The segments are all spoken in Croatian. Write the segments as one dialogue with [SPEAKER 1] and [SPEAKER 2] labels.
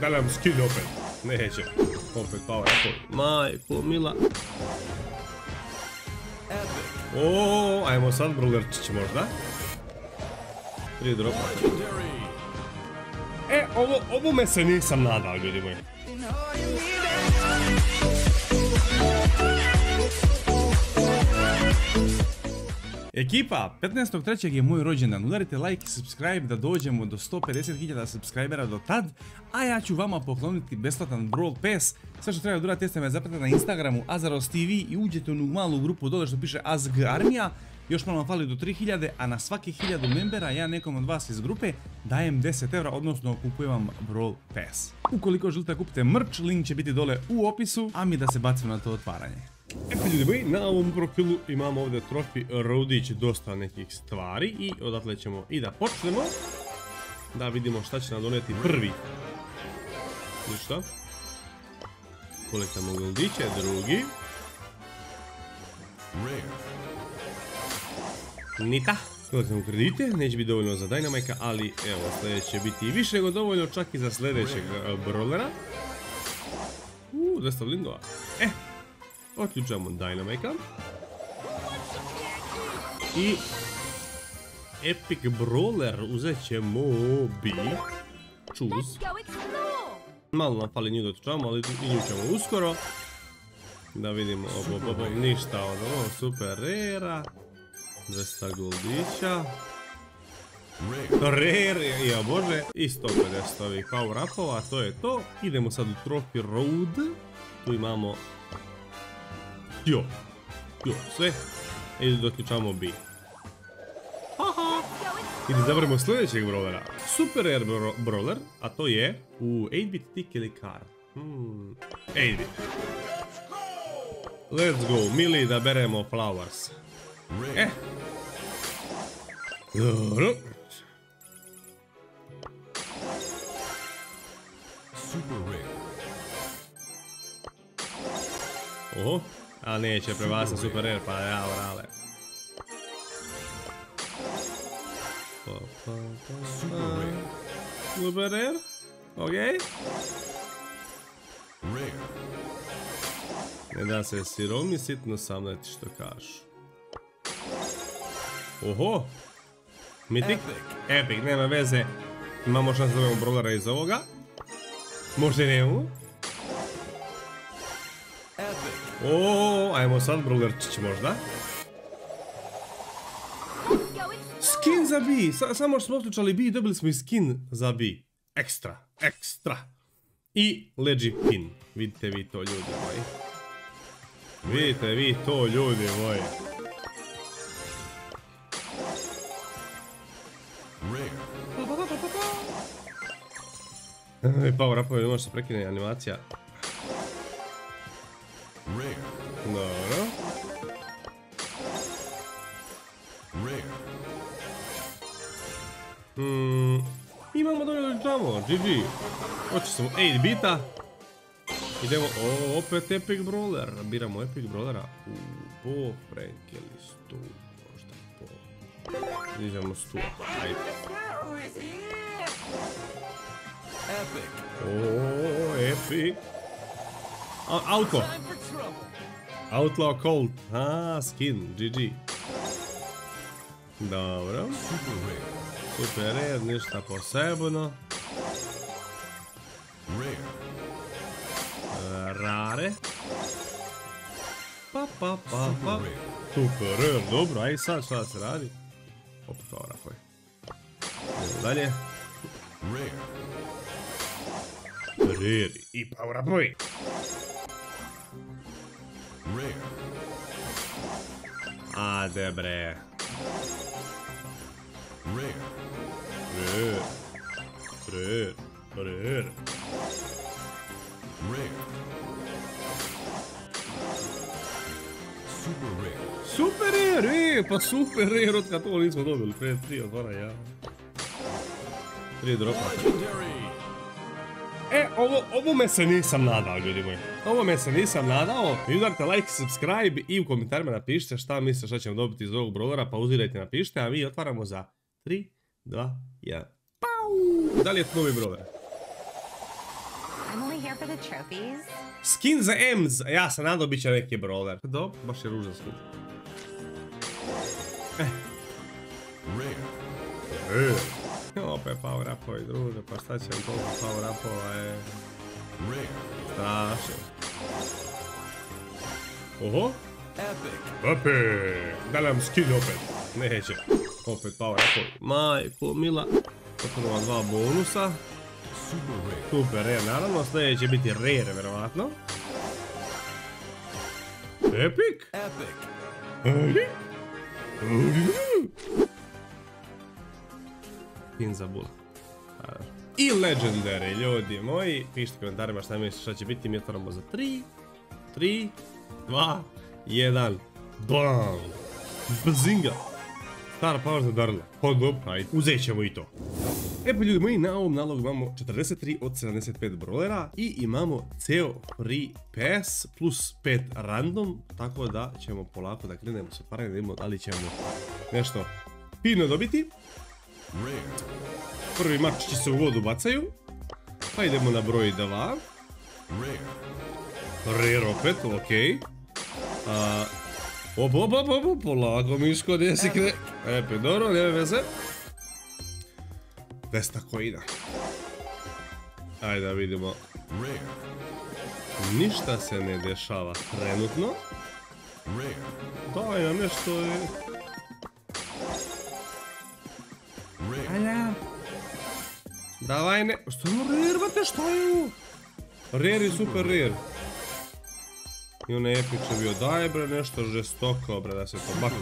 [SPEAKER 1] Da nam skin opet. Neće. Opet power up. Majko mila. Oooo, ajmo sad Brawlerčić možda. 3 dropa. Ovo me se nisam nadao, ljudi moji. Ekipa, 15.3. je moj rođendan, udarite like i subscribe da dođemo do 150.000 subscribera do tad, a ja ću vama pokloniti besplatan Brawl Pass. Sve što treba durati jeste me zapratiti na Instagramu Azaros TV i uđete u malu grupu dole što piše AZG Armija. Još malo vam fali do 3000, a na svaki 1000 membera ja nekom od vas iz grupe dajem 10 eura, odnosno kupujem vam Brawl Pass. Ukoliko želite kupite merch, link će biti dole u opisu, a mi da se bacimo na to otvaranje. Eto ljudi moji, na ovom profilu imamo ovdje trofi rodić, dosta nekih stvari i odatle ćemo i da počnemo. Da vidimo šta će nam doneti prvi. Ništa. Kolektamo goldiće, drugi. Nita. Kolektamo kredite, neće biti dovoljno za Dynamika, ali evo sljedeće će biti i više nego dovoljno čak i za sljedećeg brawlera. 200 blindova. Otključamo Dynamika. I Epic Brawler uzet ćemo Bi. Choose. Malo nam fali nju da otključamo, ali i nju ćemo uskoro. Da vidimo, ništa od ovo, super rera. 200 goldića. Rare, ja bože. I 150 ovih power upova, to je to. Idemo sad u Trophy Road. Tu imamo Jo, sve. I doključamo Bi. I da zavremo sljedećeg brawlera. Super rare brawler, a to je 8-bit tick ili card. 8-bit. Let's go, Mili, da beremo flowers. Dobro. Oho. A neće prevasa super rare, pa ja orale. Super rare. Okej. Ne da se siromi sitno samleti što kažu. Oho. Mythic. Epic, nema veze. Imamo šansu da dobijemo brawlera iz ovoga. Možda i nemamo. Ajmo sad Brawlerčić možda. Skin za Bi, samo što smo otključali Bi i dobili smo i skin za Bi. Ekstra. I Legit Pin, vidite vi to ljudi moji. Vidite vi to ljudi moji. Power upovi, može se prekine animacija. Dobro. Imamo dovoljno džamo, GG. Hoće samo 8 bita. Idemo, opet Epic Brawler. Biramo Epic Brawlera. Po Frankelistu. Možda po... Idemo 100, ajde. Epic. Outlaw Colt, skin, GG. Dobro. Super rare, ništa posebno. Rare. Pa. Super rare, dobro, aj sad šta se radi? Opet power upoj. Idemo dalje. Rare i power upoj. Ade bre. Rare. Super rare, pa super rare od kad ovo nismo dobili. 3 otvara ja. 3 dropa. Ovo me se nisam nadao, ljudi moji. Ovo me se nisam nadao. Vi udarite like, subscribe i u komentarima napišite šta mislite šta ćemo dobiti iz ovog brawlera, pa uzirajte napišite, a mi otvaramo za 3, 2, 1. Pau! Da li je to novi brawler?
[SPEAKER 2] for the trophies?
[SPEAKER 3] Skin za Ems, ja sam nadao bit će neki brawler. Dobro, baš je ružan skin. Opet power upovi druže, pa šta će vam toliko power upova, strašno. Oho. Epic. Da nam skin opet. Neće. Opet power upovi. Majko mila. Potpuno dva bonusa. Super rare, naravno. Sljedeće će biti rare, verovatno. Epic. Pin za bula. I legendary, ljudi moji. Pišite u komentarima šta misliš šta će biti. Mi otvaramo za 3, 2, 1. BAM! Bazinga! Star Power za Darla. Pa dobro, ajde. Uzet ćemo i to. E pa ljudi moji, na ovom nalogu imamo 43 od 75 brawlera i imamo ceo free pass plus 5 random, tako da ćemo polako da krenemo s otvaranjem da vidimo da li ćemo nešto fino dobiti. Prvi mačići se u vodu bacaju, pa idemo na broj 2. Rare opet, okej. Polako Miško, gdje si kre... Epe, dobro, nema veze. 200 coina. Ajde da vidimo. Ništa se ne dešava trenutno. Daj nam nešto je... Ajde. Davaj ne... Što je rare, bate, šta je ovo? Rare i super rare. I onaj epic je bio, daj bre nešto žestoko bre da se to bak.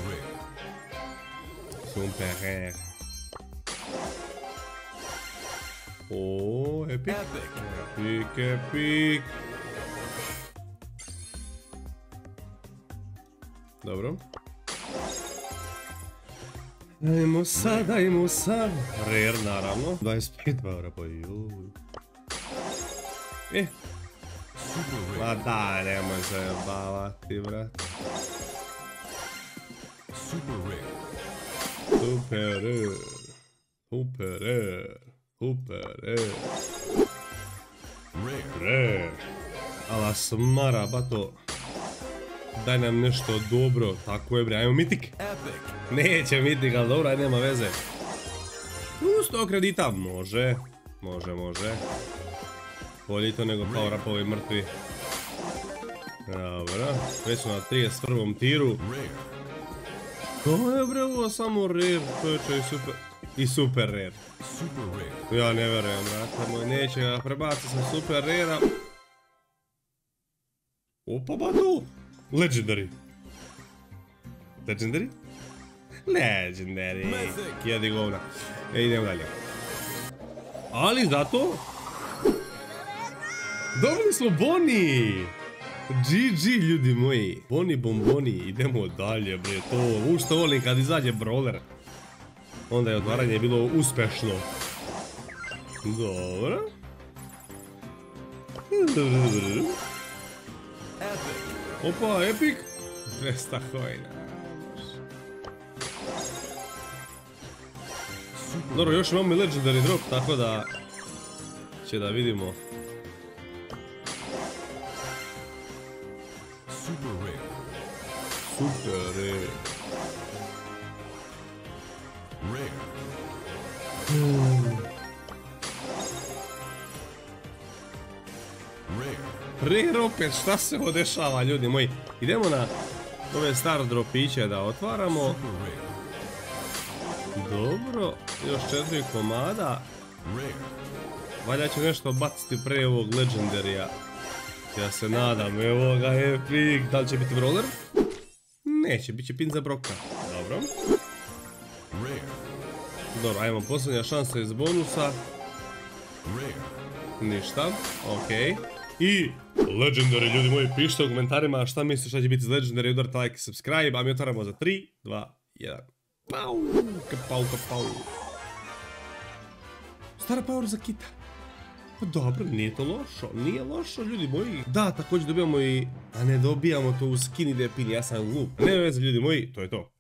[SPEAKER 3] Super rare. Oooo, epic. Epic. Dobro. Dajmo sad. Rare naravno. 25 bavra pa juj. Ma daj, nemoj se jebavati, brat. Super rare. Ala smara, bato. Daj nam nešto dobro, tako je bre, ajmo mitik. Neće mitik, ali dobro, ajde, nema veze. 100 kredita, može. Bolje to nego power upovi mrtvi. Dobro, već smo na 31. tiru. To je bre ovo samo rare, to je super. I super rare. Ja ne verujem, brate moj, neće ga prebaciti sa super rare-a. Opa batu! Legendary. Jedi govna. Idemo dalje. Ali zato... Dobili smo boni! GG ljudi moji. Boni bomboni, idemo dalje bre, to što volim kad izađe brawler. Onda je otvaranje bilo uspešno. Dobro. Opa, epic. 200 coina. Dobro, još imamo i legendary drop, tako da će da vidimo. Super rare. Rare opet, šta se ovo dešava ljudi moji? Idemo na ove star dropiće da otvaramo. Dobro, još 4 komada. Valja ću nešto baciti pre ovog legendarija. Ja se nadam, evo ga epic. Da li će biti brawler? Neće, bit će pin za broka. Dobro. Dobro, ajmo posljednja šansa iz bonusa. Ništa, okej. I legendary, ljudi moji, pišite u komentarima šta mislite šta će biti za legendary, udarite like i subscribe, a mi otvaramo za 3, 2, 1. Pau, kapau. Stara power za kita. Pa dobro, nije to lošo, nije lošo ljudi moji. Da, također dobijamo i, a ne dobijamo to u skin ide pin, ja sam glup. Ne veze ljudi moji, to je to.